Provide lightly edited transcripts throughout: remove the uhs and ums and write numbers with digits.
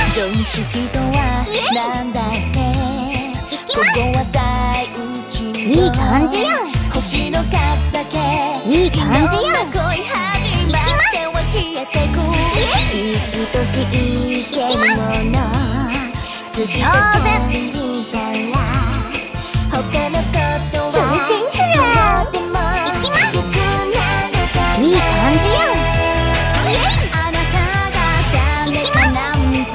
常識とはなんだってここは大宇宙。 いい感じやん。 星の数だけいい感じやん。 いろんな恋始まっては消えてく生きとしい生き物好きと感じたら他のことは挑戦する。 どうでもよくなるからいい感じやん。 あなたがダメかなんて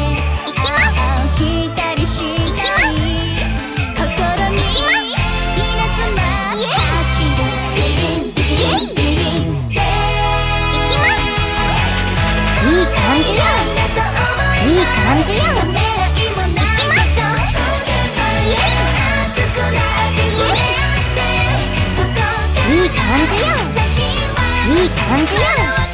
聞いたりしない心に稲妻走るビリンビリンビリンでいい感じやん。いい感じやん。 ためらいもないでしょ熱くなって触れ合ってそこからいい感じやん。いい感じやん。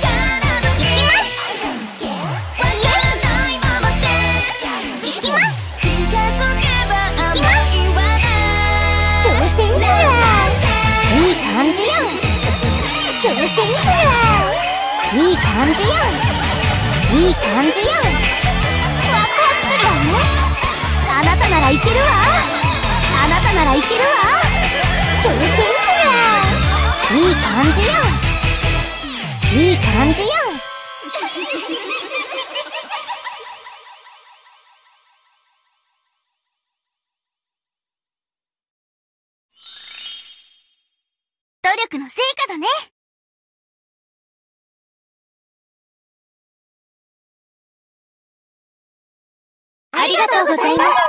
いい感じやん。挑戦する。いい感じやん。いい感じやん。ワクワクするわね。あなたならいけるわ。あなたならいけるわ。挑戦する。いい感じやん。いい感じやん。努力の成果だね。ありがとうございます。